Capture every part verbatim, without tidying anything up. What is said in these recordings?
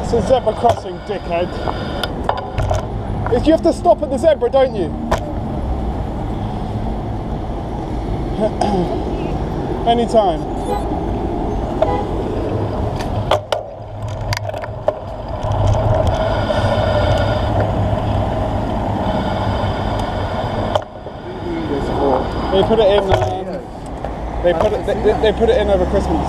It's a zebra crossing, dickhead. If you have to stop at the zebra, don't you? Anytime. They put it in. Um, they put it. They, they put it in over Christmas.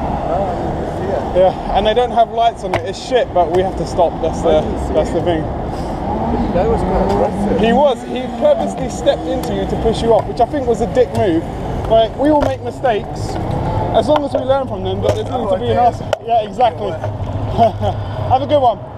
Yeah, and they don't have lights on it. It's shit, but we have to stop. That's the. That's the thing. That was quite aggressive. He was. He purposely stepped into you to push you off, which I think was a dick move. Like, we all make mistakes, as long as we learn from them. But there's nothing to be an ass. Yeah, exactly. Have a good one.